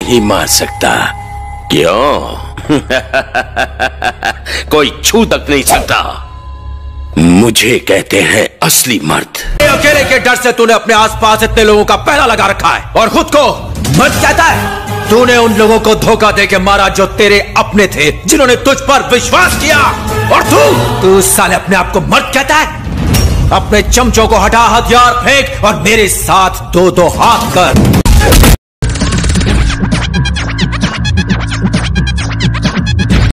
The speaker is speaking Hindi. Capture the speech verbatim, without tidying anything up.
नहीं मार सकता। क्यों? कोई छू तक नहीं सकता। मुझे कहते हैं असली मर्द। अकेले के डर से तूने अपने आसपास इतने लोगों का पहरा लगा रखा है और खुद को मर्द कहता है। तूने उन लोगों को धोखा देके मारा जो तेरे अपने थे, जिन्होंने तुझ पर विश्वास किया। और तू तू साले अपने आप को मर्द कहता है? अपने चमचों को हटा, हथियार फेंक और मेरे साथ दो दो हाथ कर।